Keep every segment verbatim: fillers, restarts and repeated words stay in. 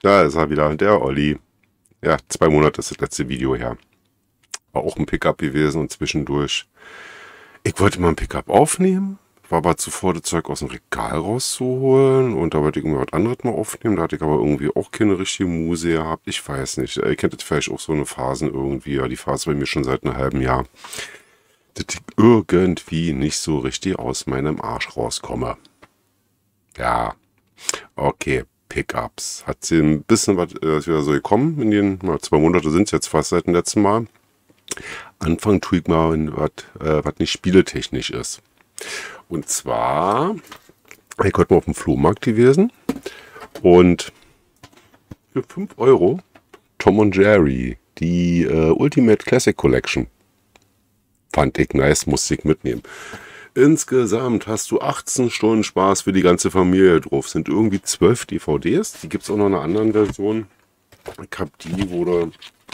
Da ist er wieder, der Olli. Ja, zwei Monate ist das letzte Video her. War auch ein Pickup gewesen und zwischendurch. Ich wollte mal ein Pickup aufnehmen, war aber zuvor das Zeug aus dem Regal rauszuholen und da wollte ich irgendwie was anderes mal aufnehmen. Da hatte ich aber irgendwie auch keine richtige Muse gehabt. Ich weiß nicht. Ihr kennt das vielleicht auch so eine Phasen irgendwie. Ja, die Phase bei mir schon seit einem halben Jahr. Dass ich irgendwie nicht so richtig aus meinem Arsch rauskomme. Ja, okay. Pickups. Hat sie ein bisschen was äh, wieder so gekommen. In den na, zwei Monate sind es jetzt fast seit dem letzten Mal. Anfangen tue ich mal, was äh, was nicht spieletechnisch ist. Und zwar, ich heute mal auf dem Flohmarkt gewesen und für fünf Euro Tom und Jerry, die äh, Ultimate Classic Collection. Fand ich nice, musste ich mitnehmen. Insgesamt hast du achtzehn Stunden Spaß für die ganze Familie drauf. Sind irgendwie zwölf D V Ds. Die gibt es auch noch in einer anderen Version. Ich habe die, wo da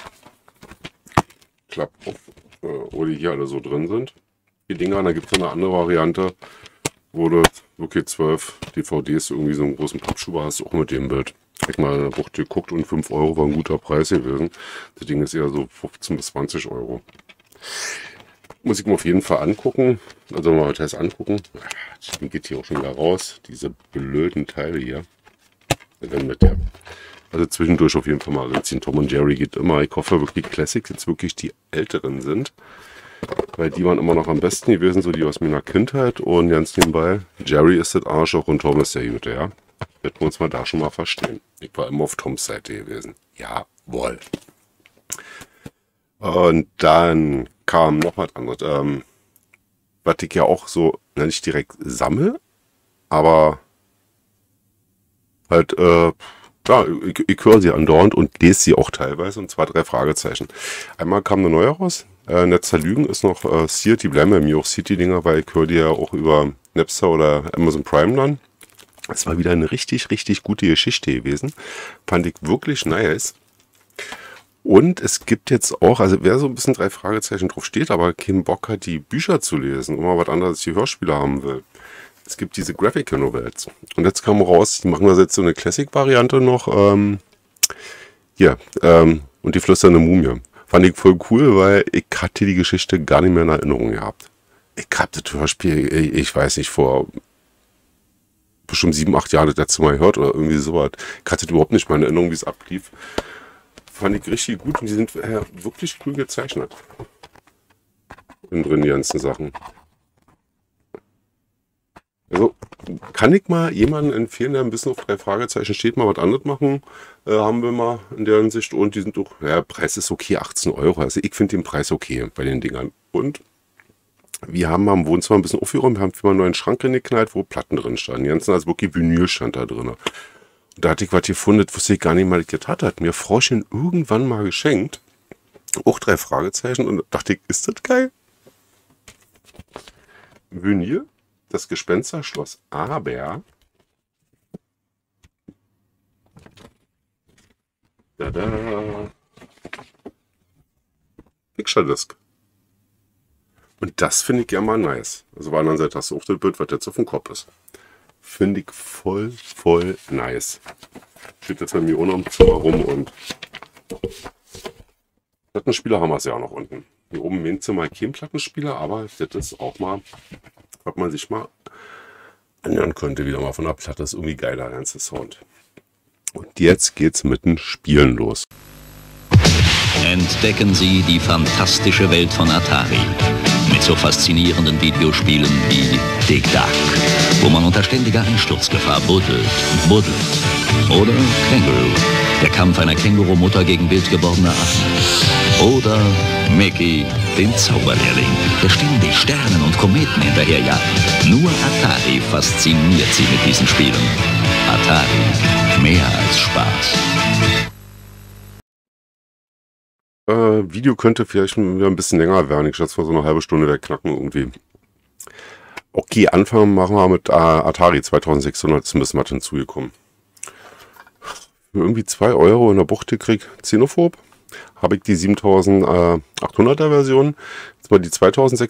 klappt auf, äh, wo die hier alle so drin sind. Die Dinger, da gibt es noch eine andere Variante, wo du wirklich zwölf D V Ds irgendwie so einen großen Pappschuber hast, auch mit dem Bild. Ich habe mal in der Bucht geguckt und fünf Euro war ein guter Preis gewesen. Das Ding ist eher so fünfzehn bis zwanzig Euro. Muss ich mir auf jeden Fall angucken. Also mal was heißt angucken. Die geht hier auch schon wieder raus. Diese blöden Teile hier. Dann mit der. Also zwischendurch auf jeden Fall mal reinziehen. Tom und Jerry geht immer. Ich hoffe wirklich Classics jetzt wirklich die älteren sind. Weil die waren immer noch am besten gewesen, so die aus meiner Kindheit. Und ganz nebenbei, Jerry ist das Arschloch und Tom ist der Gute, ja. Werden wir uns mal da schon mal verstehen. Ich war immer auf Toms Seite gewesen. Jawohl. Und dann kam noch was anderes. Ähm, was ich ja auch so, na, nicht direkt sammle, aber halt, äh, ja, ich, ich höre sie andauernd und lese sie auch teilweise, und zwar drei Fragezeichen. Einmal kam eine neue raus. Äh, Netzer Lügen ist noch äh, Seared, die bleiben bei mir auch Seared-Dinger, weil ich höre die ja auch über Napster oder Amazon Prime dann. Es war wieder eine richtig, richtig gute Geschichte gewesen. Fand ich wirklich nice. Und es gibt jetzt auch, also wer so ein bisschen drei Fragezeichen drauf steht, aber keinen Bock hat, die Bücher zu lesen und mal was anderes als die Hörspiele haben will. Es gibt diese Graphical Novels. Und jetzt kam raus, die machen das jetzt so eine Classic-Variante noch. Ähm, hier, ähm, und die flüsternde Mumie. Fand ich voll cool, weil ich hatte die Geschichte gar nicht mehr in Erinnerung gehabt. Ich habe das Hörspiel, ich, ich weiß nicht, vor bestimmt sieben, acht Jahren das letzte Mal gehört oder irgendwie sowas. Ich hatte das überhaupt nicht mehr in Erinnerung, wie es ablief. Fand ich richtig gut und die sind äh, wirklich cool gezeichnet. Innen drin die ganzen Sachen. Also kann ich mal jemanden empfehlen, der ein bisschen auf drei Fragezeichen steht, mal was anderes machen. Äh, haben wir mal in der Hinsicht. Und die sind doch, ja, Preis ist okay, achtzehn Euro. Also ich finde den Preis okay bei den Dingern. Und wir haben am Wohnzimmer ein bisschen aufgeräumt. Wir haben für mal einen neuen Schrank geknallt, wo Platten drin standen. Die ganzen, also wirklich Vinyl stand da drin. Da hatte ich was gefunden, das wusste ich gar nicht mal, das hat, hat mir Frauchen irgendwann mal geschenkt. Auch drei Fragezeichen. Und da dachte ich, ist das geil? Vinyl, das Gespensterschloss, aber da da Picture Disc. Und das finde ich ja mal nice. Also auf der anderen Seite hast du auch das Bild, was jetzt auf dem Kopf ist. Finde ich voll, voll nice. Steht jetzt bei mir unten am Zimmer rum und Plattenspieler haben wir es ja auch noch unten. Hier oben im Zimmer kein Plattenspieler, aber das ist auch mal, was man sich mal anhören könnte, wieder mal von der Platte. Das ist irgendwie geiler, der ganze Sound. Und jetzt geht's mit den Spielen los. Entdecken Sie die fantastische Welt von Atari. Mit so faszinierenden Videospielen wie Dig Dug, wo man unter ständiger Einsturzgefahr buddelt, buddelt. Oder Känguru, der Kampf einer Kängurumutter gegen wild gewordene Affen. Oder Mickey, den Zauberlehrling, der ständig Sternen und Kometen hinterherjagt. Nur Atari fasziniert Sie mit diesen Spielen. Atari, mehr als Spaß. Äh, Video könnte vielleicht wieder ein bisschen länger werden. Ich schätze mal so eine halbe Stunde wegknacken irgendwie. Okay, anfangen machen wir mit äh, Atari zweitausendsechshundert. Ist ein bisschen was hinzugekommen. Für irgendwie zwei Euro in der Bucht gekriegt, Xenophob. Habe ich die siebentausendachthunderter Version. Jetzt mal die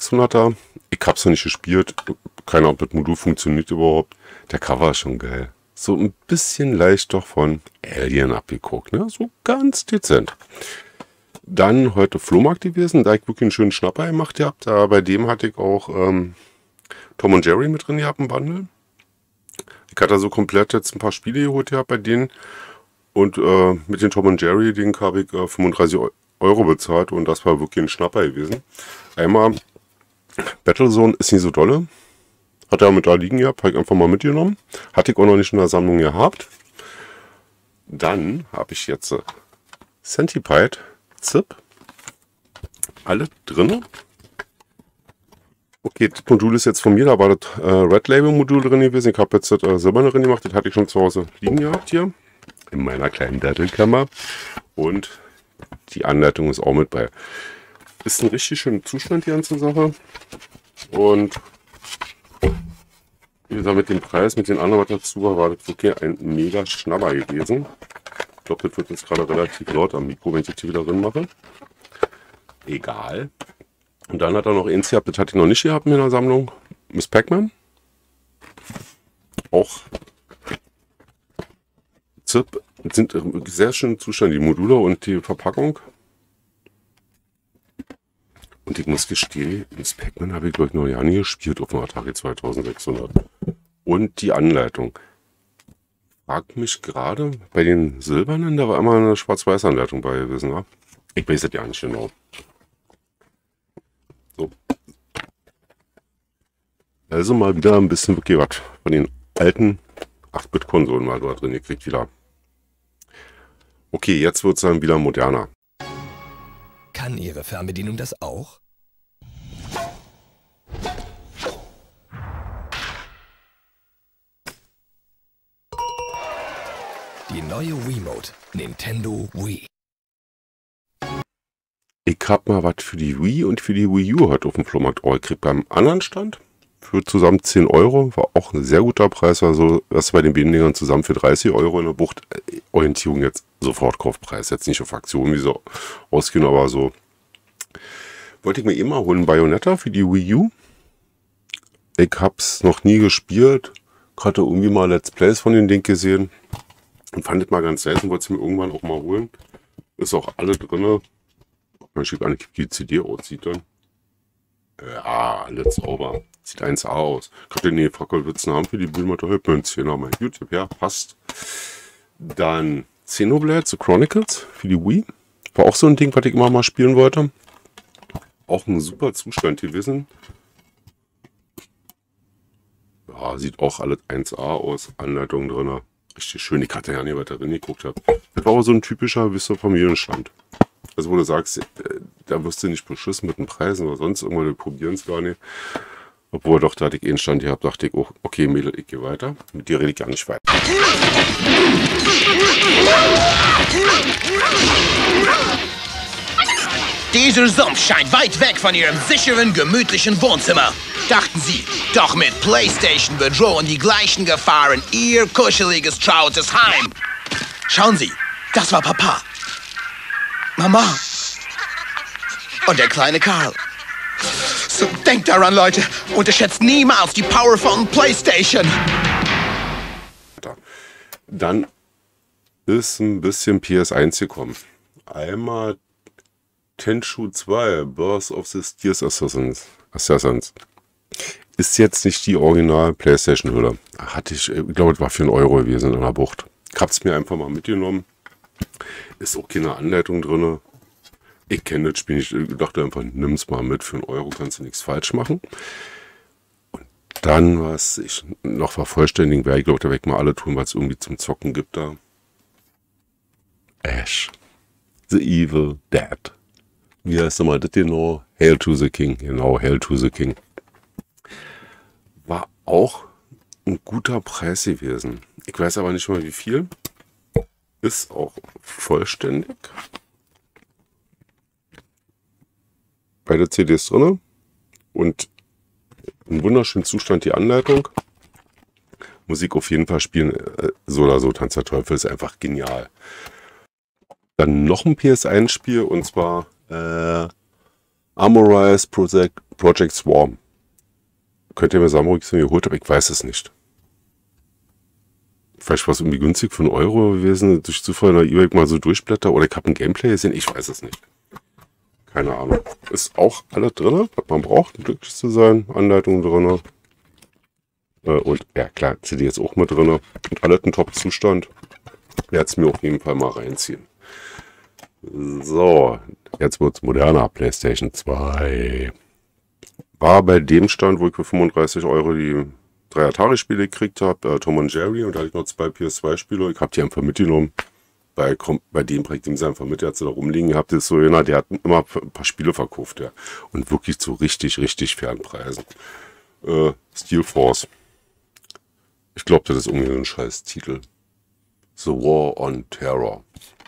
zweitausendsechshunderter. Ich habe es noch nicht gespielt. Keine Ahnung, ob das Modul funktioniert überhaupt. Der Cover ist schon geil. so ein bisschen leicht doch von Alien abgeguckt, ne? So ganz dezent. Dann heute Flohmarkt gewesen, da ich wirklich einen schönen Schnapper gemacht gehabt. Da bei dem hatte ich auch ähm, Tom und Jerry mit drin gehabt im Bundle. Ich hatte so komplett jetzt ein paar Spiele geholt gehabt bei denen. Und äh, mit den Tom und Jerry, den habe ich äh, fünfunddreißig Euro bezahlt und das war wirklich ein Schnapper gewesen. Einmal Battlezone ist nicht so dolle. Hat er mit da liegen gehabt, habe ich einfach mal mitgenommen. Hatte ich auch noch nicht in der Sammlung gehabt. Dann habe ich jetzt äh, Centipede Zip. Alle drin. Okay, das Modul ist jetzt von mir, da war das äh, Red Label Modul drin gewesen. Ich habe jetzt das äh, silberne drin gemacht, das hatte ich schon zu Hause liegen gehabt hier. In meiner kleinen Dattelkammer. Und die Anleitung ist auch mit bei. Ist ein richtig schöner Zustand, die ganze Sache. Und wie gesagt, mit dem Preis, mit den anderen, was dazu war, war das wirklich ein mega Schnapper gewesen. Ich glaube, das wird jetzt gerade relativ laut am Mikro, wenn ich das hier wieder drin mache. Egal. Und dann hat er noch eins gehabt, das hatte ich noch nicht gehabt in der Sammlung. Miss Pac-Man. Auch Zip. Sind sehr schön Zustand, die Module und die Verpackung. Und ich muss gestehen, Miss Pac-Man habe ich glaube ich noch ja nie gespielt auf dem Atari zweitausendsechshundert. Und die Anleitung. Frag mich gerade, bei den Silbernen, da war immer eine Schwarz-Weiß-Anleitung bei gewesen. Ja? Ich weiß das ja nicht genau. So. Also mal wieder ein bisschen wirklich was von den alten acht Bit Konsolen mal da drin gekriegt wieder. Okay, jetzt wird es dann wieder moderner. Kann Ihre Fernbedienung das auch? Die neue Wiimote, Nintendo Wii. Ich hab mal was für die Wii und für die Wii U heute auf dem Flohmarkt auch gekriegt beim anderen Stand. Für zusammen zehn Euro, war auch ein sehr guter Preis, also das bei den beiden Dingern zusammen für dreißig Euro in der Bucht. Orientierung jetzt sofort Kaufpreis, jetzt nicht auf Aktion, wie so ausgehen, aber so. Wollte ich mir immer holen, Bayonetta für die Wii U. Ich hab's noch nie gespielt, hatte irgendwie mal Let's Plays von den Ding gesehen und fand es mal ganz selten, wollte es mir irgendwann auch mal holen. Ist auch alle drin. Man schickt gar nicht, wie die C D aussieht dann. Ja, alles sauber. Sieht eins A aus. Ich hab den nee, Fackelwitzen haben für die Bühnenmutter Hübmünzchen auf mein YouTube. Ja, passt. Dann Xenoblade, The Chronicles für die Wii. War auch so ein Ding, was ich immer mal spielen wollte. Auch ein super Zustand gewesen. Ja, sieht auch alles eins A aus. Anleitung drin. Richtig schön. Ich hatte ja nicht, was da drin geguckt habe. Das war aber so ein typischer, wisst ihr, Familienstand. Also wo du sagst, da wirst du nicht beschissen mit den Preisen oder sonst irgendwas, wir probieren es gar nicht. Obwohl doch, da hatte ich einen Stand gehabt, dachte ich, oh, okay Mädel, ich gehe weiter. Mit dir rede ich gar nicht weiter. Dieser Sumpf scheint weit weg von Ihrem sicheren, gemütlichen Wohnzimmer. Dachten Sie, doch mit PlayStation bedrohen die gleichen Gefahren Ihr kuscheliges, trautes Heim. Schauen Sie, das war Papa. Mama. Und der kleine Karl. So denkt daran, Leute. Unterschätzt niemals die Power von PlayStation. Dann ist ein bisschen P S eins gekommen. Einmal Tenchu zwei, Birth of the Steel Assassins. Assassins. Ist jetzt nicht die original PlayStation-Hülle. Hatte ich, ich glaube, es war für einen Euro gewesen in der Bucht. Ich habe es mir einfach mal mitgenommen. Ist auch keine Anleitung drin. Ich kenne das Spiel nicht. Ich dachte einfach, nimm es mal mit. Für einen Euro kannst du nichts falsch machen. Und dann, was ich noch vervollständigen werde, ich glaube, da weg mal alle tun, was es irgendwie zum Zocken gibt da. Ash. The Evil Dead. Wie heißt nochmal das genau? Hail to the King. Genau, Hail to the King. War auch ein guter Preis gewesen. Ich weiß aber nicht mal wie viel. Ist auch vollständig. Beide C Ds drin. Und in wunderschönen Zustand die Anleitung. Musik auf jeden Fall spielen. So oder so, Tanz der Teufel ist einfach genial. Dann noch ein P S eins Spiel und zwar äh, Armorize Project, Project Swarm. Könnt ihr mir sagen, wo ich es mir geholt habe? Ich weiß es nicht. Vielleicht war es irgendwie günstig für einen Euro gewesen, durch Zufall in der eBay mal so durchblätter. Oder ich habe ein Gameplay gesehen, ich weiß es nicht. Keine Ahnung. Ist auch alles drin, was man braucht, um glücklich zu sein. Anleitungen drin. Äh, und ja klar, C D ist auch mit drin. Und alles in Top-Zustand. Werde es mir auf jeden Fall mal reinziehen. So, jetzt wird es moderner. PlayStation zwei. War bei dem Stand, wo ich für fünfunddreißig Euro die drei Atari-Spiele gekriegt habe, äh, Tom und Jerry, und da hatte ich noch zwei P S zwei Spiele. Ich habe die einfach mitgenommen. Bei, bei dem Projekt, dem sie einfach mit, der hat sie da rumliegen gehabt, ist so, ja, der hat immer ein paar Spiele verkauft, ja. Und wirklich zu richtig, richtig fairen Preisen. Äh, Steel Force. Ich glaube, das ist irgendwie so ein scheiß Titel. The War on Terror.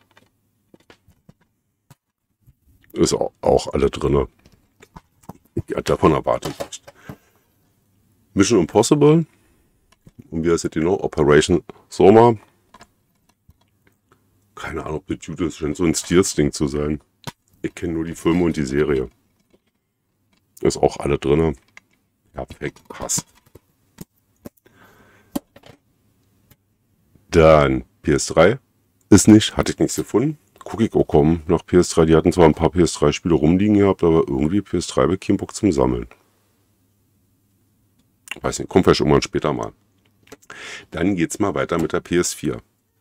Ist auch, auch alle drin. Ja, davon erwartet nicht. Mission Impossible. Und wie heißt das genau? Operation Soma. Keine Ahnung, ob das gut ist. Scheint so ein Steels-Ding zu sein. Ich kenne nur die Filme und die Serie. Ist auch alle drin. Perfekt, passt. Dann P S drei. Ist nicht, hatte ich nichts gefunden. Gucke ich auch kommen nach P S drei. Die hatten zwar ein paar P S drei Spiele rumliegen gehabt, aber irgendwie P S drei habe ich keinen Bock zum Sammeln. Weiß nicht, kommt vielleicht irgendwann später mal. Dann geht's mal weiter mit der P S vier.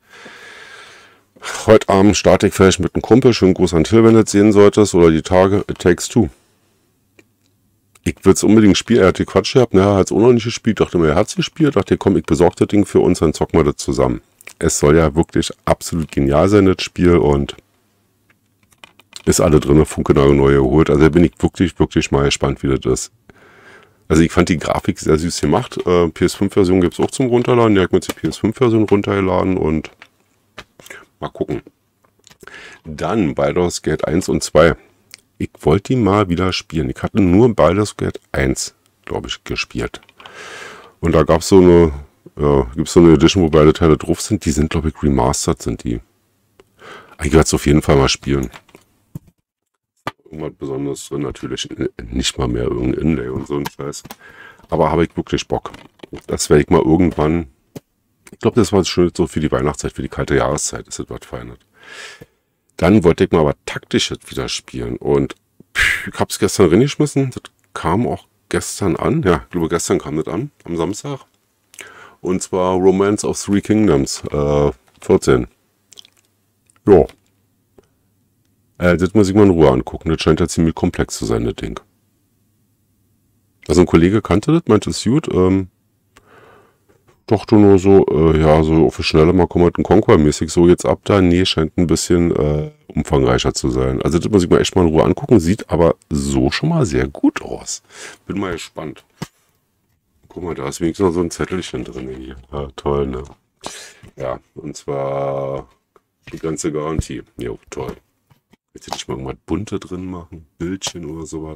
Heute Abend starte ich vielleicht mit einem Kumpel. Schönen Gruß an Till, wenn du das sehen solltest. Oder die Tage. It Takes Two. Ich würde es unbedingt spielen. Er hat die Quatsch gehabt. Er hat es auch noch nicht gespielt. Dachte mir, er hat es gespielt. Dachte, komm, ich besorge das Ding für uns, dann zocken wir das zusammen. Es soll ja wirklich absolut genial sein, das Spiel. Und ist alle drin, funkenau neu geholt. Also da bin ich wirklich, wirklich mal gespannt, wie das ist. Also ich fand die Grafik sehr süß gemacht. Äh, P S fünf Version gibt es auch zum Runterladen. Ja, ich habe mir die P S fünf Version runtergeladen und mal gucken. Dann Baldur's Gate eins und zwei. Ich wollte die mal wieder spielen. Ich hatte nur Baldur's Gate eins, glaube ich, gespielt. Und da gab es so eine, ja, gibt's so eine Edition, wo beide Teile drauf sind. Die sind, glaube ich, remastered, sind die. Ich werde es auf jeden Fall mal spielen. Irgendwas Besonderes drin, natürlich nicht mal mehr irgendein Inlay und so ein Scheiß. Aber habe ich wirklich Bock. Das werde ich mal irgendwann. Ich glaube, das war schön so für die Weihnachtszeit, für die kalte Jahreszeit ist das was Feines. Dann wollte ich mal was Taktisches wieder spielen. Und pff, ich habe es gestern reingeschmissen. Das kam auch gestern an. Ja, ich glaube, gestern kam das an, am Samstag. Und zwar Romance of Three Kingdoms, äh, vierzehn. Ja. Äh, das muss ich mal in Ruhe angucken. Das scheint ja ziemlich komplex zu sein, das Ding. Also ein Kollege kannte das, meinte es gut. Ähm, dachte nur so, äh, ja, so auf die Schnelle mal Command and Conquer mäßig so jetzt ab da. Nee, scheint ein bisschen äh, umfangreicher zu sein. Also das muss ich mir echt mal in Ruhe angucken. Sieht aber so schon mal sehr gut aus. Bin mal gespannt. Guck mal, da ist wenigstens noch so ein Zettelchen drin hier. Ja, toll, ne? Ja, und zwar die ganze Garantie. Jo, toll. Jetzt hätte ich mal irgendwas Bunte drin machen. Bildchen oder sowas.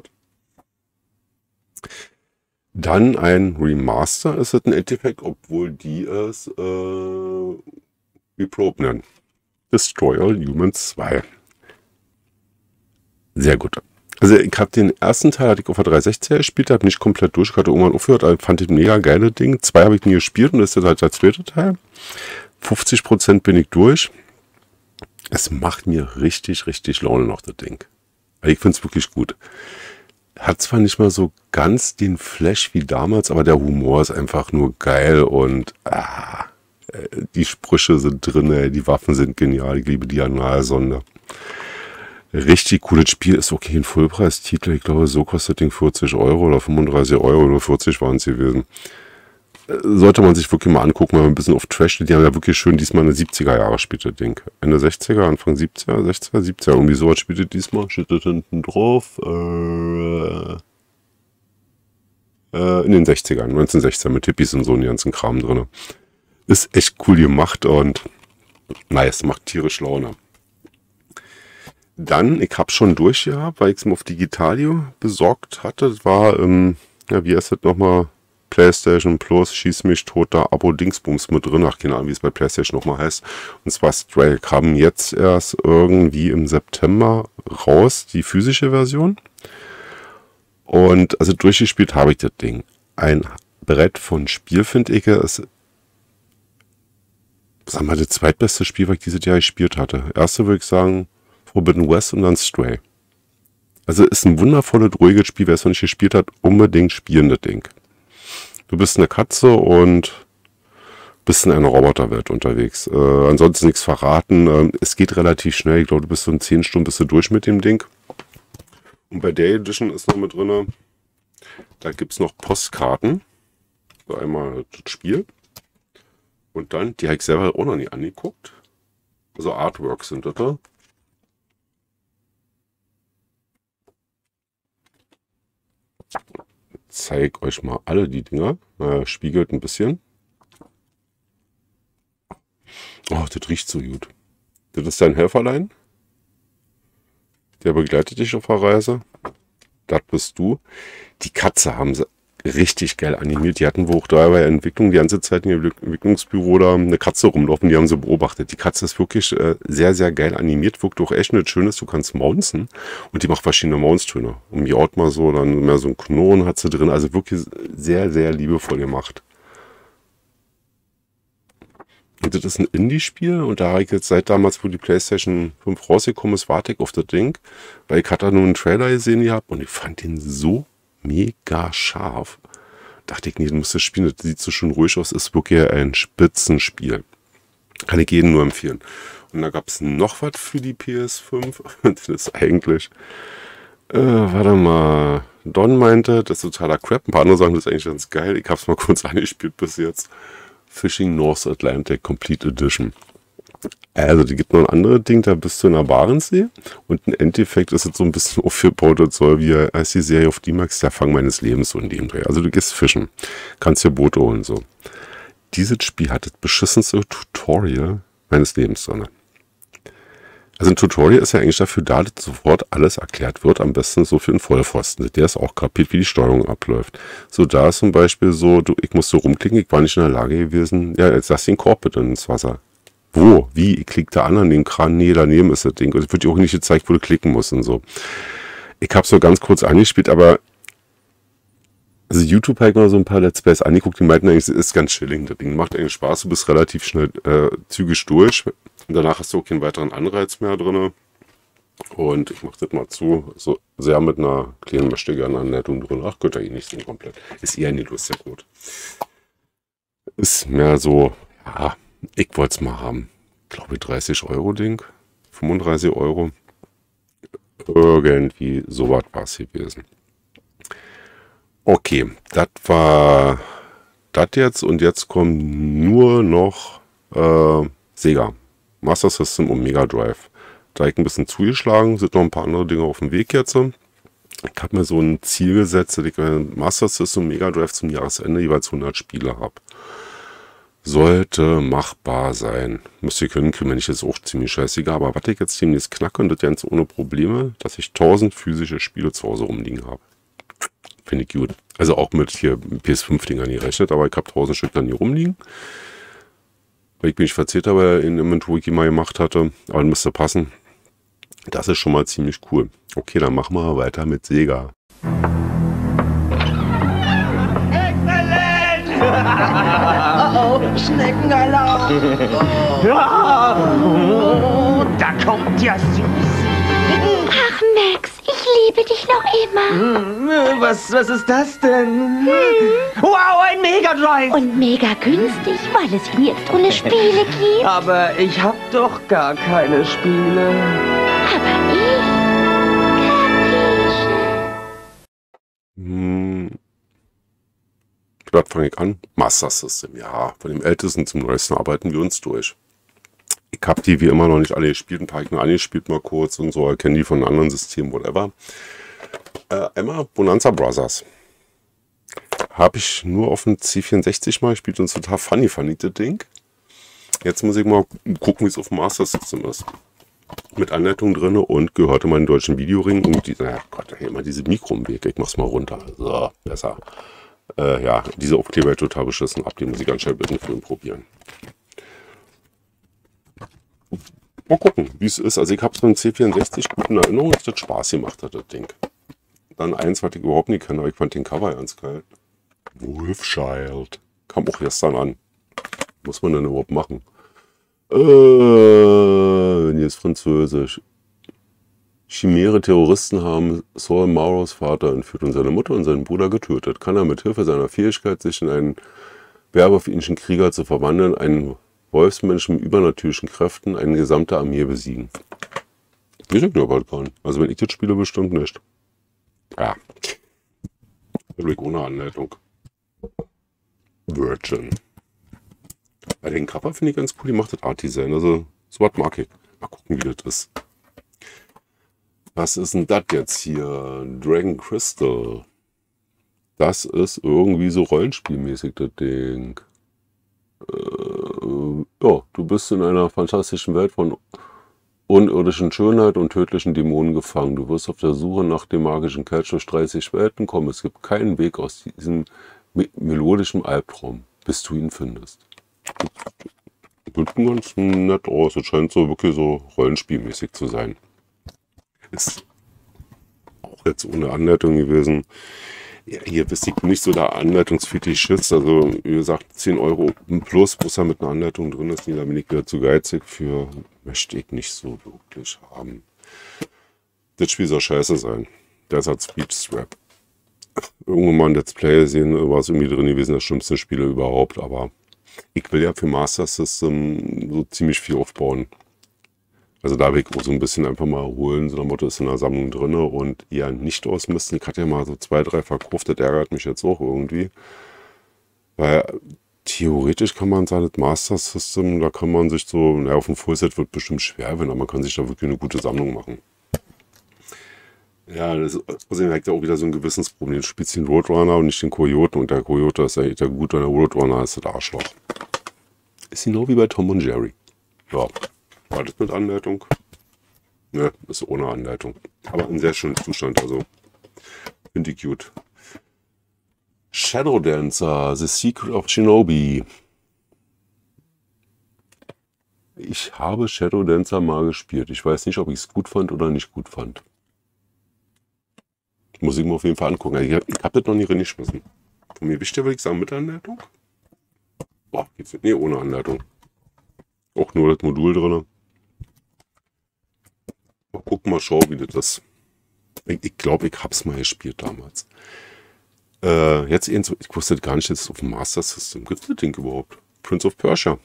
Dann ein Remaster ist es ein Endeffekt, obwohl die es äh, wie Probe nennen. Destroy All Humans zwei. Sehr gut. Also ich habe den ersten Teil, hatte ich auf der dreihundertsechziger gespielt, habe nicht komplett durch, hatte irgendwann aufgehört, fand ich ein mega geile Ding. Zwei habe ich nie gespielt und das ist jetzt halt der zweite Teil. fünfzig Prozent bin ich durch. Es macht mir richtig, richtig Laune noch, das Ding. Ich finde es wirklich gut. Hat zwar nicht mal so ganz den Flash wie damals, aber der Humor ist einfach nur geil und ah, die Sprüche sind drin, die Waffen sind genial, ich liebe die Analsonde. Richtig cooles Spiel, ist okay, ein Vollpreistitel, ich glaube, so kostet das Ding vierzig Euro oder fünfunddreißig Euro, nur vierzig waren es gewesen. Sollte man sich wirklich mal angucken, mal ein bisschen auf Trash, die haben ja wirklich schön diesmal eine siebziger Jahre spielt das Ding. Ende sechziger, Anfang siebziger, sechziger, siebziger, irgendwie sowas spielt das diesmal, steht das hinten drauf, äh, äh, in den sechzigern, neunzehnhundertsechzig mit Hippies und so einen ganzen Kram drin. Ist echt cool gemacht und nice, macht tierisch Laune. Dann, ich habe schon durch gehabt, weil ich es mir auf Digitalio besorgt hatte. Das war, ähm, ja, wie heißt das nochmal? PlayStation Plus, schieß mich tot, da Abo-Dingsbums mit drin. Ach, keine Ahnung, wie es bei PlayStation nochmal heißt. Und zwar Stray kam jetzt erst irgendwie im September raus, die physische Version. Und also durchgespielt habe ich das Ding. Ein Brett von Spiel, finde ich. Es sag mal, das zweitbeste Spiel, was ich dieses Jahr gespielt hatte. Erste würde ich sagen, Forbidden West und dann Stray. Also ist ein wundervolles, ruhiges Spiel. Wer es noch nicht gespielt hat, unbedingt spielen, das Ding. Du bist eine Katze und bist in einer Roboterwelt unterwegs. Äh, ansonsten nichts verraten. Ähm, es geht relativ schnell. Ich glaube, du bist so in zehn Stunden bist du durch mit dem Ding. Und bei Day Edition ist noch mit drin, da gibt es noch Postkarten. So einmal das Spiel. Und dann, die habe ich selber auch noch nie angeguckt. Also Artworks sind das da. Ich zeige euch mal alle die Dinger. Äh, spiegelt ein bisschen. Oh, das riecht so gut. Das ist dein Helferlein. Der begleitet dich auf der Reise. Das bist du. Die Katze haben sie richtig geil animiert. Die hatten wohl auch da bei der Entwicklung die ganze Zeit in ihrem Entwicklungsbüro da eine Katze rumlaufen. Die haben sie beobachtet. Die Katze ist wirklich äh, sehr, sehr geil animiert. Wirkt auch echt nicht schön, dass du kannst mounzen. Und die macht verschiedene Mounce-Töne. Und miaut mal so, dann mehr so ein Knurren hat sie drin. Also wirklich sehr, sehr liebevoll gemacht. Und das ist ein Indie-Spiel und da habe ich jetzt seit damals, wo die PlayStation fünf rausgekommen ist, warte ich auf das Ding, weil ich hatte nur einen Trailer gesehen gehabt und ich fand den so mega scharf. Dachte ich, nee, du musst das spielen, das sieht so schön ruhig aus, ist wirklich ein Spitzenspiel. Kann ich jedem nur empfehlen. Und da gab es noch was für die P S fünf, das ist eigentlich, äh, warte mal, Don meinte, das ist totaler Crap, ein paar andere sagen, das ist eigentlich ganz geil, ich habe es mal kurz angespielt bis jetzt. Fishing North Atlantic Complete Edition. Also, die gibt noch ein anderes Ding, da bist du in der Barentssee und im Endeffekt ist es so ein bisschen aufgebaut und so wie als die Serie auf D-Max, der Fang meines Lebens so in dem Dreh. Also, du gehst fischen, kannst dir Boote holen so. Dieses Spiel hat das beschissenste Tutorial meines Lebens drin. Also ein Tutorial ist ja eigentlich dafür da, dass sofort alles erklärt wird, am besten so für einen Vollpfosten. Der ist auch kapiert, wie die Steuerung abläuft. So, da ist zum Beispiel so, du, ich musste rumklicken, ich war nicht in der Lage gewesen, ja, jetzt lass den Korb bitte ins Wasser. Wo? Wie? Ich klicke da an an den Kran, nee, daneben ist das Ding. Und es wird dir auch nicht gezeigt, wo du klicken musst und so. Ich habe so ganz kurz angespielt, aber also YouTube habe ich mal so ein paar Let's Plays angeguckt, die meinten eigentlich, es ist ganz chilling, das Ding macht eigentlich Spaß, du bist relativ schnell äh, zügig durch. Und danach hast du auch keinen weiteren Anreiz mehr drin. Und ich mache das mal zu. So sehr mit einer kleinen Möchtegern-Anleitung drin. Ach, könnt ihr eh nicht sehen komplett. Ist eher nicht lustig gut. Ist mehr so, ja, ich wollte es mal haben. Glaube ich dreißig Euro Ding. fünfunddreißig Euro. Irgendwie sowas war es gewesen. Okay, das war das jetzt. Und jetzt kommen nur noch äh, Sega. Master System und Mega Drive. Da ich ein bisschen zugeschlagen, sind noch ein paar andere Dinge auf dem Weg jetzt. Ich habe mir so ein Ziel gesetzt, dass ich Master System und Mega Drive zum Jahresende jeweils hundert Spiele habe. Sollte machbar sein. Müsst ihr können, kriegen, wenn ich jetzt auch ziemlich scheißegal. Aber was ich jetzt demnächst knacke, und das ganz ohne Probleme, dass ich tausend physische Spiele zu Hause rumliegen habe. Finde ich gut. Also auch mit hier P S fünf Dingern gerechnet, aber ich habe tausend Stück dann hier rumliegen. Weil ich bin nicht verzählt habe in dem Moment, wo ich die mal gemacht hatte. Aber dann müsste passen. Das ist schon mal ziemlich cool. Okay, dann machen wir weiter mit Sega. Exzellent! Oh, oh, Schneckenalarm! Oh. Ja. Oh, da kommt ja süß. Ach, Max, ich liebe dich noch immer. Hm, was, was ist das denn? Hm. Wow, ein Mega Drive! Und mega günstig, weil es ihn jetzt ohne Spiele gibt. Aber ich hab doch gar keine Spiele. Aber ich... Kapische. Hm. Was fange ich an? Master System, ja. Von dem ältesten zum neuesten arbeiten wir uns durch. Ich habe die wie immer noch nicht alle gespielt, ein paar ich nur angespielt mal kurz und so, kenne die von anderen Systemen, whatever. Äh, einmal Bonanza Brothers. Habe ich nur auf dem C vierundsechzig mal gespielt und total funny, funny das Ding. Jetzt muss ich mal gucken, wie es auf dem Master System ist. Mit Anleitung drin und gehörte meinen deutschen Videoring und die, na Gott, hier immer diese Mikro im Weg, ich mach's mal runter. So, besser. Äh, ja, diese Aufkleber total beschissen ab, die muss ich ganz schnell bitte für ihn probieren. Mal gucken, wie es ist. Also ich habe es beim C vierundsechzig gut in Erinnerung, dass das Spaß gemacht hat, das Ding. Dann eins, was ich überhaupt nicht kenne, aber ich fand den Cover ganz geil. Wolfchild. Kam auch gestern an. Muss man denn überhaupt machen? Äh, nee, ist französisch. Chimäre Terroristen haben Saul Maros Vater entführt und seine Mutter und seinen Bruder getötet. Kann er mit Hilfe seiner Fähigkeit, sich in einen werwolfinischen Krieger zu verwandeln, einen Wolfsmenschen mit übernatürlichen Kräften, eine gesamte Armee besiegen? Ich denke nur bald kann. Also wenn ich das spiele, bestimmt nicht. Ja. Blick ohne Anleitung. Virgin. Bei den Cover finde ich ganz cool, die macht das Art-Design. Also so was mag ich. Mal gucken, wie das ist. Was ist denn das jetzt hier? Dragon Crystal. Das ist irgendwie so rollenspielmäßig, das Ding. Äh, ja, du bist in einer fantastischen Welt von unirdischen Schönheit und tödlichen Dämonen gefangen. Du wirst auf der Suche nach dem magischen Kelch durch dreißig Welten kommen. Es gibt keinen Weg aus diesem me melodischen Albtraum, bis du ihn findest. Sieht ganz nett aus. Es scheint so wirklich so rollenspielmäßig zu sein. Ist auch jetzt ohne Anleitung gewesen. Ja, hier bist du nicht so der Anleitungsfetischist. Also, wie gesagt, zehn Euro plus, muss er mit einer Anleitung drin ist. Da bin ich wieder zu geizig für. Möchte ich nicht so wirklich haben. Das Spiel soll scheiße sein. Das hat Speedstrap. Irgendwann mal ein Let's Play gesehen, war es irgendwie drin gewesen, das schlimmste Spiele überhaupt. Aber ich will ja für Master System so ziemlich viel aufbauen. Also da will ich auch so ein bisschen einfach mal holen, so ein Motto ist in der Sammlung drin und eher nicht ausmisten. Ich hatte ja mal so zwei, drei verkauft, das ärgert mich jetzt auch irgendwie. Weil theoretisch kann man sagen, das Master System, da kann man sich so, naja, auf dem Fullset wird bestimmt schwer werden, aber man kann sich da wirklich eine gute Sammlung machen. Ja, das ist auch wieder so ein Gewissensproblem. Du spielst den Roadrunner und nicht den Kojoten und der Kojote ist eigentlich der Gute und der Roadrunner ist das Arschloch. Ist genau wie bei Tom und Jerry. Ja. War das mit Anleitung? Ne, ist ohne Anleitung. Aber in sehr schönem Zustand, also finde ich cute. Shadow Dancer, The Secret of Shinobi. Ich habe Shadow Dancer mal gespielt. Ich weiß nicht, ob ich es gut fand oder nicht gut fand. Muss ich mir auf jeden Fall angucken. Ich habe hab das noch nie reingeschmissen. Von mir wischt der, würde ich sagen, mit Anleitung? Boah, geht's nicht. Nee, ohne Anleitung. Auch nur das Modul drin. Mal gucken, mal schauen, wie das ist. Ich, ich glaube, ich habe es mal gespielt damals. Äh, jetzt eben so, ich wusste gar nicht, dass es auf dem Master System gibt. Das Ding überhaupt. Prince of Persia.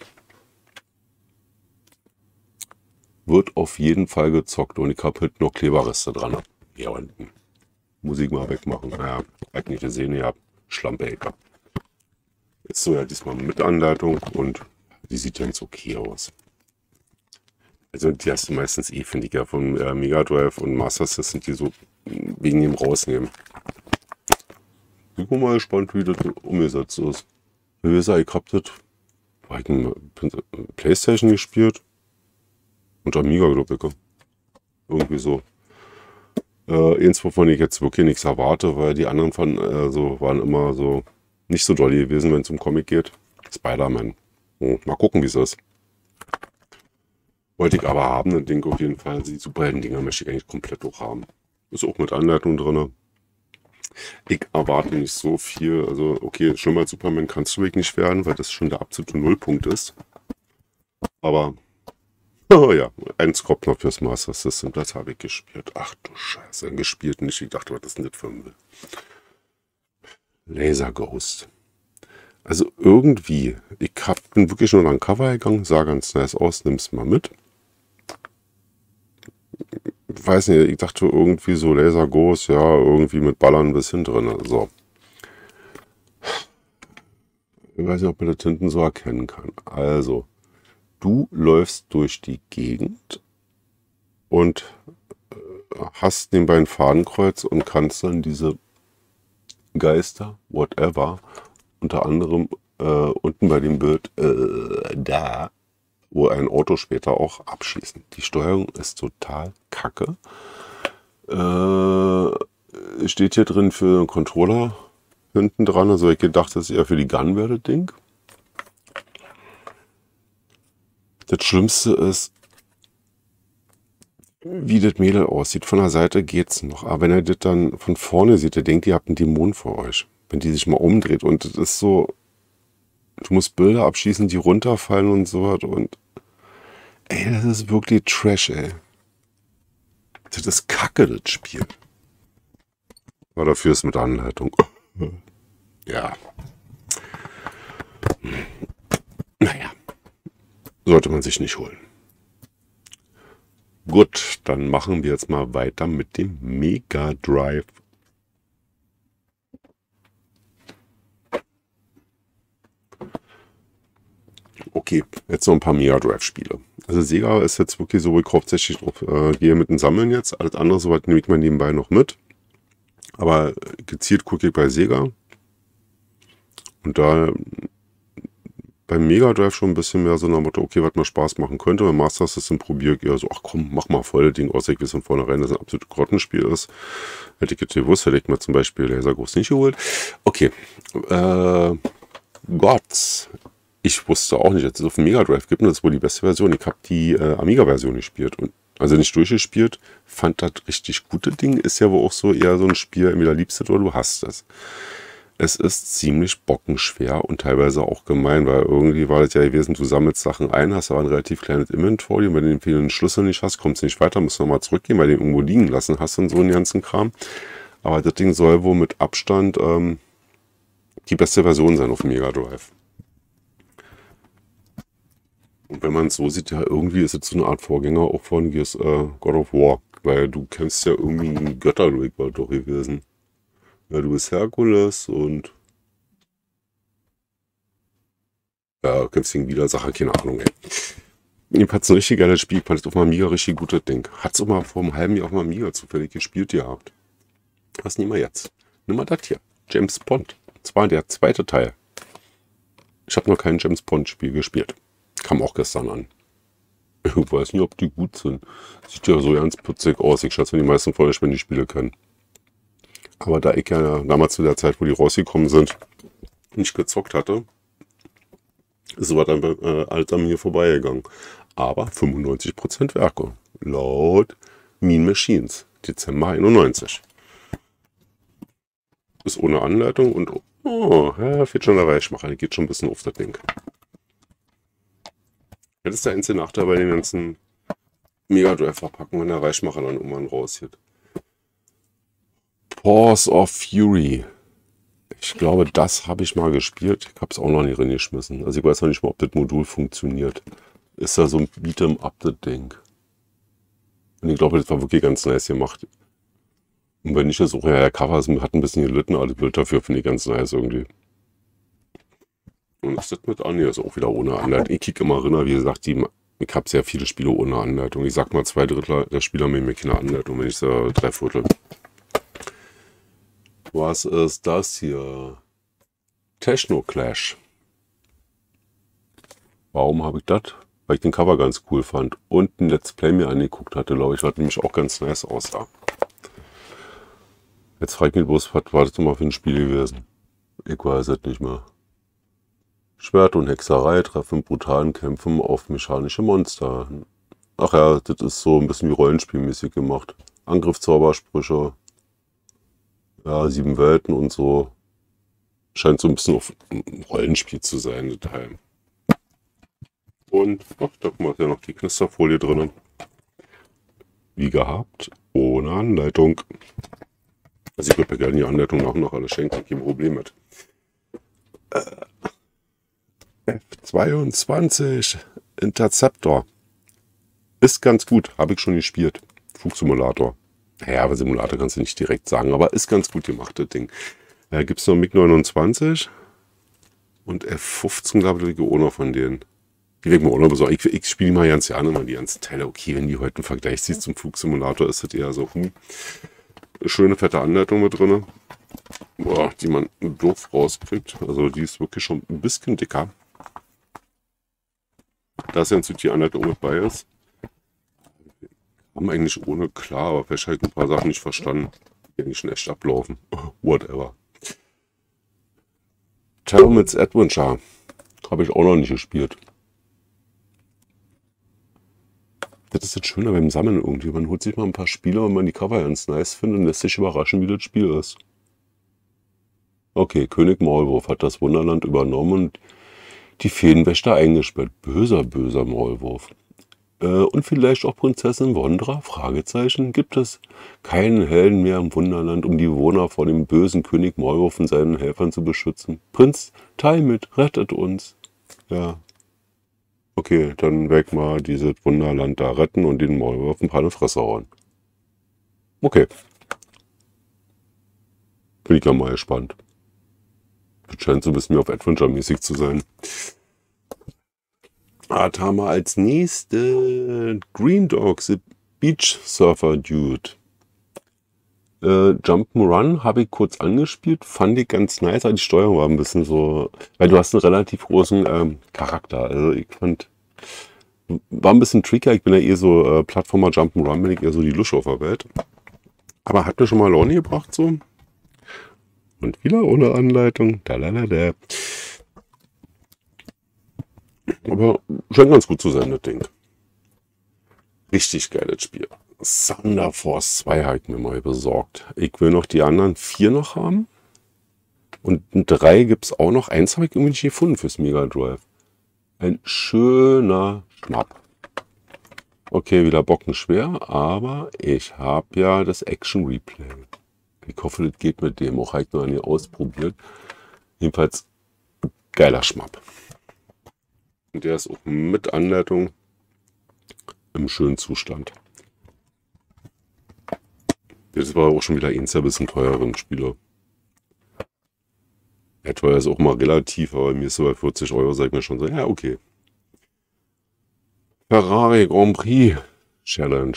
Wird auf jeden Fall gezockt und ich habe halt noch Kleberreste dran. Hier unten. Musik mal wegmachen. Naja, eigentlich gesehen, ihr habt Schlampecker. Jetzt so ja diesmal mit Anleitung und die sieht ja jetzt okay aus. Also die hast du meistens eh, finde ich ja, von äh, Mega Drive und Master System, die so wegen dem rausnehmen. Ich bin mal gespannt, wie das umgesetzt ist. Wie gesagt, ich hab das bei PlayStation gespielt und Amiga, glaube ich. Irgendwie so. Äh, eins, wovon ich jetzt wirklich nichts erwarte, weil die anderen von, äh, so, waren immer so nicht so doll gewesen, wenn es um Comic geht. Spider-Man. Oh, mal gucken, wie es ist. Wollte ich aber haben, das Ding auf jeden Fall. Die Superhelden-Dinger möchte ich eigentlich komplett auch haben. Ist auch mit Anleitung drin. Ich erwarte nicht so viel. Also, okay, schlimmer als Superman kannst du wirklich nicht werden, weil das schon der absolute Nullpunkt ist. Aber, oh ja, ein kommt noch fürs Master System, das habe ich gespielt. Ach du Scheiße, gespielt nicht. Ich dachte, was ist denn das für ein Laser Ghost. Also irgendwie, ich hab, bin wirklich nur an Cover gegangen, sah ganz nice aus, nimm's mal mit. Weiß nicht, ich dachte irgendwie so Laser Ghost, ja, irgendwie mit Ballern ein bisschen drin. So. Ich weiß nicht, ob man das hinten so erkennen kann. Also, du läufst durch die Gegend und hast nebenbei ein Fadenkreuz und kannst dann diese Geister, whatever, unter anderem äh, unten bei dem Bild äh, da, wo ein Auto später auch abschießen. Die Steuerung ist total kacke. Äh, steht hier drin für einen Controller hinten dran. Also ich gedacht, das ist eher für die Gun wäre das Ding. Das Schlimmste ist, wie das Mädel aussieht. Von der Seite geht's noch. Aber wenn ihr das dann von vorne seht, ihr denkt, ihr habt einen Dämon vor euch. Wenn die sich mal umdreht und das ist so, du musst Bilder abschießen, die runterfallen und so was und Ey, das ist wirklich Trash, ey. Das ist kacke, das Spiel. Aber dafür ist mit Anleitung. Ja. Naja. Sollte man sich nicht holen. Gut, dann machen wir jetzt mal weiter mit dem Mega Drive. Okay, jetzt noch ein paar Mega Drive Spiele. Also Sega ist jetzt wirklich so, wo ich hauptsächlich drauf äh, gehe mit dem Sammeln jetzt. Alles andere soweit nehme ich mal nebenbei noch mit. Aber gezielt gucke ich bei Sega. Und da beim Mega Drive schon ein bisschen mehr so nach dem Motto, okay, was mal Spaß machen könnte. Beim Master System probiere ich eher so, ach komm, mach mal voll das Ding aus. Ich weiß von vornherein, dass es ein absolutes Grottenspiel ist. Hätte ich jetzt gewusst, hätte ich mir zum Beispiel Laser Ghost nicht geholt. Okay, äh, Gott. Ich wusste auch nicht, dass es auf dem Mega Drive gibt, und das ist wohl die beste Version. Ich habe die äh, Amiga-Version gespielt, und also nicht durchgespielt, fand das richtig gute Ding. Ist ja wohl auch so eher so ein Spiel, entweder liebst du es oder du hasst es. Es ist ziemlich bockenschwer und teilweise auch gemein, weil irgendwie war das ja gewesen, du sammelst Sachen ein, hast aber ein relativ kleines Inventory, und wenn du den fehlenden Schlüssel nicht hast, kommst du nicht weiter, musst du nochmal zurückgehen, weil du den irgendwo liegen lassen hast und so einen ganzen Kram. Aber das Ding soll wohl mit Abstand ähm, die beste Version sein auf dem Mega Drive. Und wenn man es so sieht, ja, irgendwie ist es so eine Art Vorgänger auch von Gears, äh, God of War. Weil du kämpfst ja irgendwie einen Götterweg war doch gewesen. Ja, du bist Herkules und ja, kämpfst gegen Widersacher, keine Ahnung, ey. Jedenfalls ein richtig geiles Spiel, fand ich auf dem Amiga richtig gutes Ding. Hat's auch mal vor einem halben Jahr auf dem Amiga zufällig gespielt gehabt. Was nehmen wir jetzt? Nimm mal das hier. James Bond. Das war der zweite Teil. Ich habe noch kein James Bond Spiel gespielt. Kam auch gestern an. Ich weiß nicht, ob die gut sind. Sieht ja so ganz putzig aus. Ich schätze, die meisten von euch, wenn die Spiele kennen. Aber da ich ja damals zu der Zeit, wo die rausgekommen sind, nicht gezockt hatte, ist sowas dann äh, alt an mir vorbeigegangen. Aber fünfundneunzig Prozent Werke. Laut Mean Machines. Dezember einundneunzig. Ist ohne Anleitung und oh, ja, fehlt schon der Weichmacher. Geht schon ein bisschen auf das Ding. Das ist der einzige Nachteil bei den ganzen Mega Drive verpacken, wenn der Weichmacher dann irgendwann rausgeht. Pause of Fury. Ich glaube, das habe ich mal gespielt. Ich habe es auch noch nicht reingeschmissen. Also ich weiß noch nicht mal, ob das Modul funktioniert. Ist da so ein Beat'em-up das Ding. Und ich glaube, das war wirklich ganz nice gemacht. Und wenn nicht, das auch, ja, der Cover hat ein bisschen gelitten, aber das Bild dafür finde ich ganz nice irgendwie. Und ist das mit an? Ja, ist auch wieder ohne Anleitung. Ich kicke immer rein, wie gesagt, die, ich habe sehr viele Spiele ohne Anleitung. Ich sag mal, zwei Drittel der Spieler haben mir keine Anleitung, wenn ich sage, drei Viertel. Was ist das hier? Techno Clash. Warum habe ich das? Weil ich den Cover ganz cool fand und ein Let's Play mir angeguckt hatte, glaube ich, was nämlich auch ganz nice aussah. Jetzt frage ich mich bloß, was war das nochmal für ein Spiel gewesen? Ich weiß es nicht mehr. Schwert und Hexerei treffen brutalen Kämpfen auf mechanische Monster. Ach ja, das ist so ein bisschen wie Rollenspielmäßig gemacht. Angriff, Zaubersprüche. Ja, sieben Welten und so. Scheint so ein bisschen auf ein Rollenspiel zu sein, das Teil. Und, ach, da ist ja noch die Knisterfolie drinnen. Wie gehabt, ohne Anleitung. Also ich würde mir gerne die Anleitung nach und nach alles schenken, kein Problem mit. Äh, F zweiundzwanzig Interceptor. Ist ganz gut, habe ich schon gespielt. Flugsimulator. Naja, aber Simulator kannst du nicht direkt sagen, aber ist ganz gut gemacht, das Ding. Äh, Gibt es noch MiG neunundzwanzig und F fünfzehn, glaube ich, auch noch von denen. Die werden mir auch noch besorgen. Ich, ich spiele mal ganz gerne mal die ganzen Teile. Okay, wenn die heute einen Vergleich siehst zum Flugsimulator, ist das eher so, hm, schöne fette Anleitung mit drin. Boah, die man doof rauskriegt. Also die ist wirklich schon ein bisschen dicker. Da ist ja jetzt die Anleitung mit bei ist. Haben eigentlich ohne klar, aber vielleicht halt ein paar Sachen nicht verstanden, die eigentlich schon echt ablaufen. Whatever. Talmad's Adventure. Habe ich auch noch nicht gespielt. Das ist jetzt schöner beim Sammeln irgendwie. Man holt sich mal ein paar Spiele, wenn man die Cover ganz nice findet und lässt sich überraschen, wie das Spiel ist. Okay, König Maulwurf hat das Wunderland übernommen und die Feenwächter eingesperrt. Böser, böser Maulwurf. Äh, und vielleicht auch Prinzessin Wondra? Fragezeichen. Gibt es keinen Helden mehr im Wunderland, um die Bewohner vor dem bösen König Maulwurf und seinen Helfern zu beschützen? Prinz Taimit, rettet uns. Ja. Okay, dann weg mal dieses Wunderland da retten und den Maulwurf ein paar in die Fresse hauen. Okay. Bin ich ja mal gespannt. Das scheint so ein bisschen mehr auf Adventure-mäßig zu sein. Ah, da haben wir als nächste Green Dog, The Beach Surfer Dude. Äh, Jump'n'Run habe ich kurz angespielt, fand ich ganz nice, aber die Steuerung war ein bisschen so, weil du hast einen relativ großen ähm, Charakter. Also ich fand, war ein bisschen tricky, ich bin ja eh so äh, Plattformer Jump'n'Run, bin ich eher so die Lusche auf der Welt. Aber hat mir schon mal Laune gebracht so. Und wieder ohne Anleitung. Da, da, da, da. Aber scheint ganz gut zu sein, das Ding. Richtig geiles Spiel. Thunder Force zwei habe ich mir mal besorgt. Ich will noch die anderen vier noch haben. Und drei gibt es auch noch. Eins habe ich irgendwie nicht gefunden fürs Mega Drive. Ein schöner Schnapp. Okay, wieder bockenschwer, aber ich habe ja das Action Replay. Ich hoffe, das geht mit dem. Auch habe ich noch nie ausprobiert. Jedenfalls geiler Schmapp. Und der ist auch mit Anleitung im schönen Zustand. Das war auch schon wieder eins der bisschen teureren Spiele. Ja, teuer ist auch mal relativ, aber mir ist so bei vierzig Euro, sag ich mir schon so, ja, okay. Ferrari Grand Prix Challenge.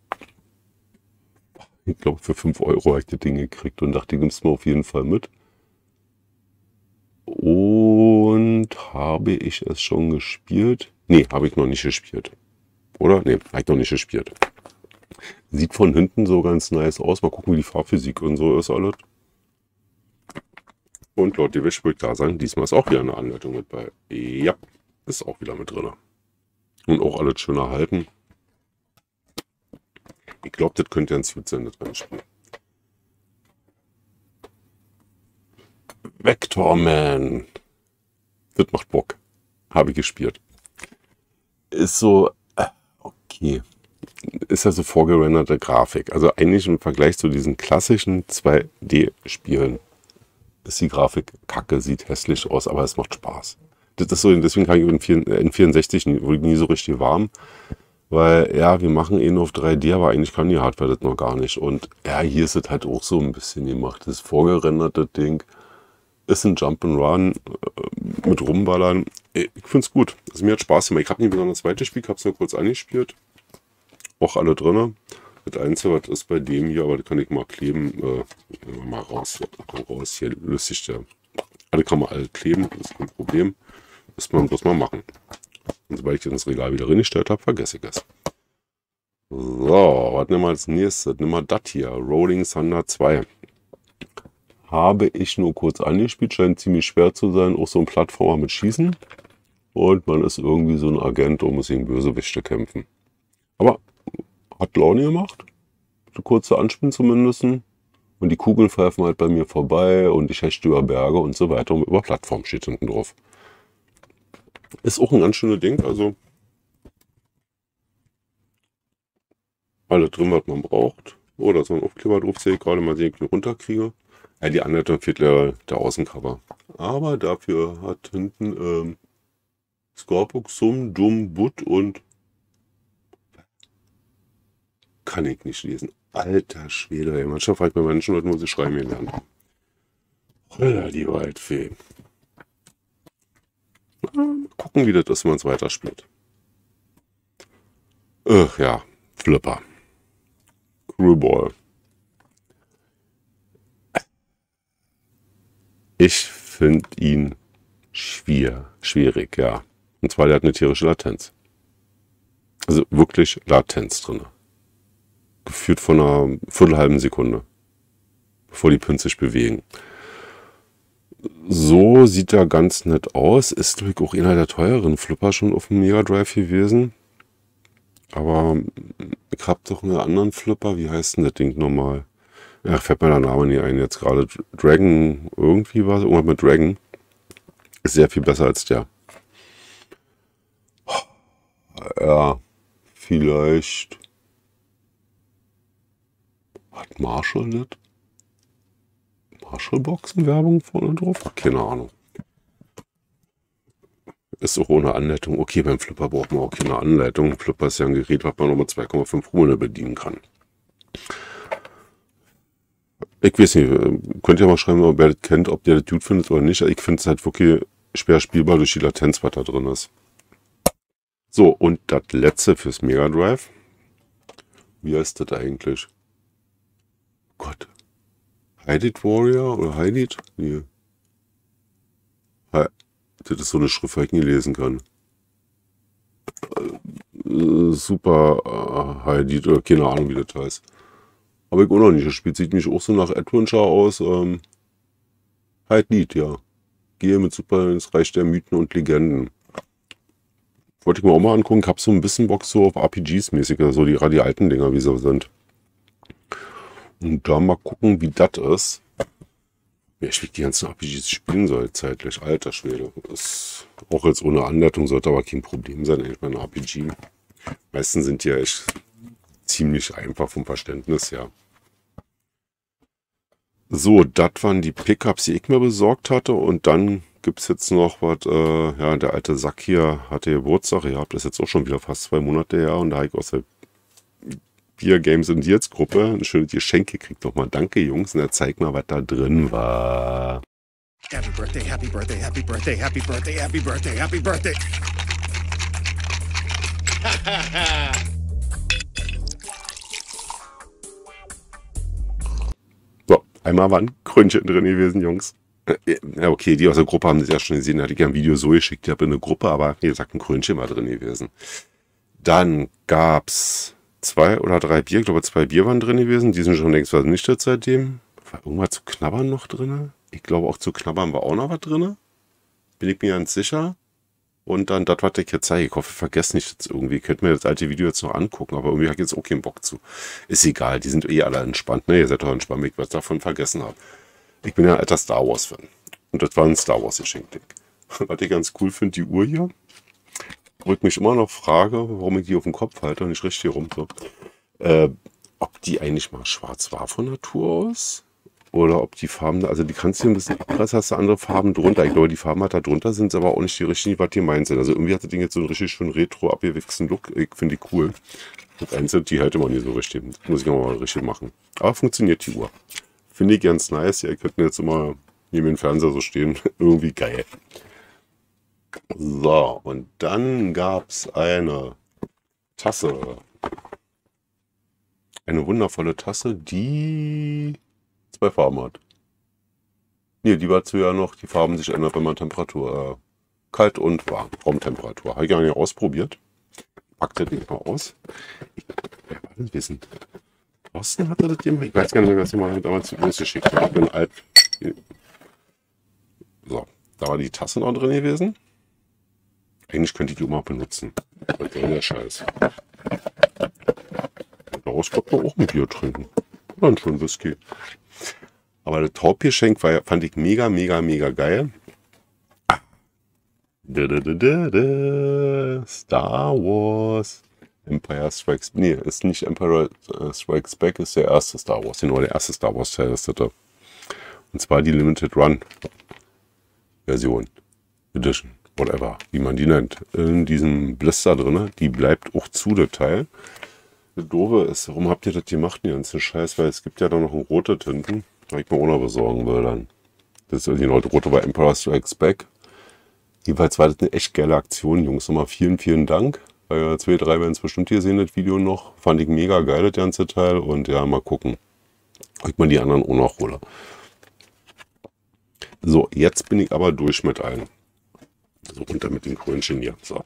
Ich glaube, für fünf Euro habe ich das Ding gekriegt und dachte, die nimmst du mir auf jeden Fall mit. Und habe ich es schon gespielt? Nee, habe ich noch nicht gespielt. Oder? Nee, habe ich noch nicht gespielt. Sieht von hinten so ganz nice aus. Mal gucken, wie die Fahrphysik und so ist alles. Und laut die Wisch würde ich da sagen, diesmal ist auch wieder eine Anleitung mit bei. Ja, ist auch wieder mit drin. Und auch alles schön erhalten. Ich glaube, das könnte ein Sweet sein, das Rennspiel. Vectorman. Das macht Bock. Habe ich gespielt. Ist so, okay. Ist ja so vorgerenderte Grafik. Also eigentlich im Vergleich zu diesen klassischen zwei D-Spielen ist die Grafik kacke, sieht hässlich aus, aber es macht Spaß. Das ist so, deswegen kann ich in N vierundsechzig nie, nie so richtig warm. Weil, ja, wir machen eh nur auf drei D, aber eigentlich kann die Hardware das noch gar nicht. Und ja, hier ist es halt auch so ein bisschen gemacht. Das vorgerenderte Ding ist ein Jump'n'Run äh, mit Rumballern. Ich finde es gut. Also mir hat Spaß gemacht. Ich habe nie besonders weitergespielt, habe es nur kurz angespielt. Auch alle drin. Das Einzige, was ist bei dem hier, aber das kann ich mal kleben. Äh, mal raus. Komm raus. Hier löst sich der. Alle kann man alle kleben, das ist kein Problem. Das muss man bloß mal machen. Und sobald ich das Regal wieder reingestellt habe, vergesse ich es. So, was nehmen wir als nächstes? Nehmen wir das hier. Rolling Thunder zwei. Habe ich nur kurz angespielt, scheint ziemlich schwer zu sein. Auch so ein Plattformer mit Schießen. Und man ist irgendwie so ein Agent und muss gegen Bösewichte kämpfen. Aber hat Laune gemacht. Eine kurze Anspielen zumindest. Und die Kugeln pfeifen halt bei mir vorbei und ich hechte über Berge und so weiter. Und über Plattform steht hinten drauf. Ist auch ein ganz schönes Ding. Also alles drin, was man braucht. Oh, da ist noch ein Aufkleber drauf. Sehe ich gerade mal sehen, ob ich ihn runterkriege. Ja, die Anleitung fehlt der, der Außencover. Aber dafür hat hinten ähm, Scorpuk, Sum, Dum, But und kann ich nicht lesen. Alter Schwede, ey. Manchmal fragt bei manchen Leuten, wo sie schreiben gelernt haben. Holla, die Waldfee. Mal gucken, wie das ist, wenn man es weiterspielt. Ach ja, Flipper. Screwball. Ich finde ihn schwer, schwierig, ja. Und zwar, der hat eine tierische Latenz. Also wirklich Latenz drin. Geführt von einer viertelhalben Sekunde, bevor die Pins sich bewegen. So sieht er ganz nett aus. Ist natürlich auch einer der teureren Flipper schon auf dem Mega Drive gewesen. Aber ich habe doch einen anderen Flipper. Wie heißt denn das Ding nochmal? Ja, fällt mir der Name nicht ein. Jetzt gerade Dragon, irgendwie war es. Irgendwas mit Dragon. Ist sehr viel besser als der. Ja, vielleicht... Hat Marshall das? Marshall-Boxen-Werbung vorne drauf? Keine Ahnung. Ist auch ohne Anleitung. Okay, beim Flipper braucht man auch keine Anleitung. Flipper ist ja ein Gerät, was man noch mit zwei Komma fünf Promille bedienen kann. Ich weiß nicht, könnt ihr mal schreiben, ob ihr das kennt, ob ihr das gut findet oder nicht. Ich finde es halt wirklich schwer spielbar durch die Latenz, was da drin ist. So, und das letzte fürs Mega Drive. Wie heißt das eigentlich? Gott. Hydid Warrior oder Hydid? Nee. Das ist so eine Schrift, die ich nie lesen kann. Äh, super äh, Hydid, oder keine Ahnung, wie das heißt. Aber ich auch noch nicht. Das Spiel sieht mich auch so nach Adventure aus. Ähm, Hydid, ja. Gehe mit Super ins Reich der Mythen und Legenden. Wollte ich mir auch mal angucken. Ich habe so ein bisschen Bock so auf R P Gs mäßig, so die, die alten Dinger, wie sie sind. Und da mal gucken, wie das ist. Ja, ich will die ganzen R P Gs spielen soll, zeitlich. Alter Schwede. Ist auch jetzt ohne Anleitung sollte aber kein Problem sein, eigentlich bei einem R P G. Meistens sind die ja echt ziemlich einfach vom Verständnis her. So, das waren die Pickups, die ich mir besorgt hatte. Und dann gibt es jetzt noch was, äh, ja, der alte Sack hier hatte Geburtstag. Ihr habt das jetzt auch schon wieder fast zwei Monate her. Und da habe ich aus der Bier Games and Deals Gruppe ein schönes Geschenk gekriegt. Nochmal danke, Jungs. Und er zeigt mal, was da drin war. Happy birthday, happy birthday, happy birthday, happy birthday, happy birthday, happy birthday. So, einmal waren Krönchen drin gewesen, Jungs. Ja, okay, die aus der Gruppe haben das ja schon gesehen. Da hatte ich ja ein Video so geschickt. Ich habe eine Gruppe, aber wie gesagt, ein Krönchen war drin gewesen. Dann gab es zwei oder drei Bier. Ich glaube, zwei Bier waren drin gewesen. Die sind schon längst vernichtet seitdem. War irgendwas zu knabbern noch drin? Ich glaube, auch zu knabbern war auch noch was drin. Bin ich mir ganz sicher. Und dann das, was ich jetzt zeige. Ich hoffe, ich vergesse nicht jetzt irgendwie. Ich könnte mir das alte Video jetzt noch angucken, aber irgendwie habe ich jetzt auch keinen Bock zu. Ist egal, die sind eh alle entspannt. Ne, ihr seid doch entspannt, wenn ich was davon vergessen habe. Ich bin ja ein alter Star Wars Fan. Und das war ein Star Wars Geschenk. Was ich ganz cool finde, die Uhr hier. Wo ich mich immer noch frage, warum ich die auf dem Kopf halte und nicht richtig hier rum. So. Äh, ob die eigentlich mal schwarz war von Natur aus. Oder ob die Farben, also die kannst du ein bisschen anders, hast du andere Farben drunter. Ich glaube, die Farben hat da drunter sind, aber auch nicht die richtigen, was die meint sind. Also irgendwie hat das Ding jetzt so einen richtig schön retro abgewichsten Look. Ich finde die cool. Das Einzige, die halte man nicht so richtig. Das muss ich auch mal richtig machen. Aber funktioniert die Uhr. Finde ich ganz nice. Ja, ich könnte jetzt immer neben dem Fernseher so stehen. Irgendwie geil. So, und dann gab es eine Tasse. Eine wundervolle Tasse, die zwei Farben hat. Nee, die war zu ja noch, die Farben sich ändern, wenn man Temperatur, äh, kalt und warm, Raumtemperatur. Habe ich gar nicht ausprobiert. Packt das nicht mal aus. Ich, wer war das wissen? Thorsten hatte das jemand? Ich weiß gar nicht mehr, was jemand damals zu uns geschickt hat. Ich bin alt. So, da war die Tasse noch drin gewesen. Eigentlich könnte ich die mal benutzen. Was soll der Scheiß? Daraus konnte man auch ein Bier trinken. Oder ein schönen Whisky. Aber das Hauptgeschenk war, fand ich mega, mega, mega geil. Da, da, da, da, da. Star Wars. Empire Strikes... Nee, ist nicht Empire Strikes Back, ist der erste Star Wars. Genau, der erste Star Wars Teil ist das da. Und zwar die Limited Run Version. Edition. Whatever, wie man die nennt. In diesem Blister drin. Die bleibt auch zu, der Teil. Das Doofe ist, warum habt ihr das gemacht, den ganzen Scheiß? Weil es gibt ja da noch ein rote Tinten. Die ich mir auch noch besorgen will dann. Das ist die neue rote bei Empire Strikes Back. Jedenfalls war das eine echt geile Aktion, Jungs. Nochmal vielen, vielen Dank. Bei zwei, drei werden es bestimmt hier sehen, das Video noch. Fand ich mega geil, das ganze Teil. Und ja, mal gucken, ob ich mal die anderen auch noch hole. So, jetzt bin ich aber durch mit allen. So, runter mit den Krönchen hier. So.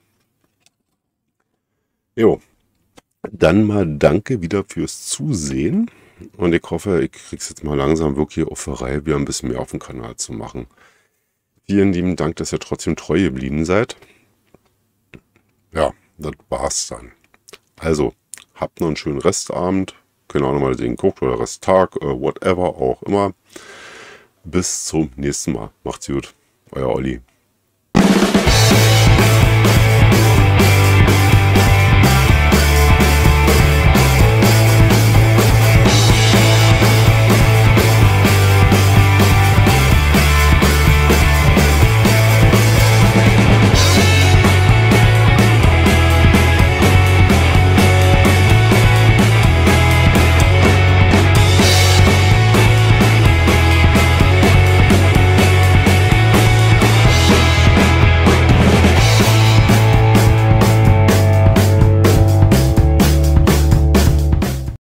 Jo. Dann mal danke wieder fürs Zusehen. Und ich hoffe, ich krieg's jetzt mal langsam wirklich auf der Reihe, wieder ein bisschen mehr auf dem Kanal zu machen. Vielen lieben Dank, dass ihr trotzdem treu geblieben seid. Ja, das war's dann. Also, habt noch einen schönen Restabend. Könnt auch nochmal den guckt oder Resttag, äh, whatever, auch immer. Bis zum nächsten Mal. Macht's gut. Euer Olli.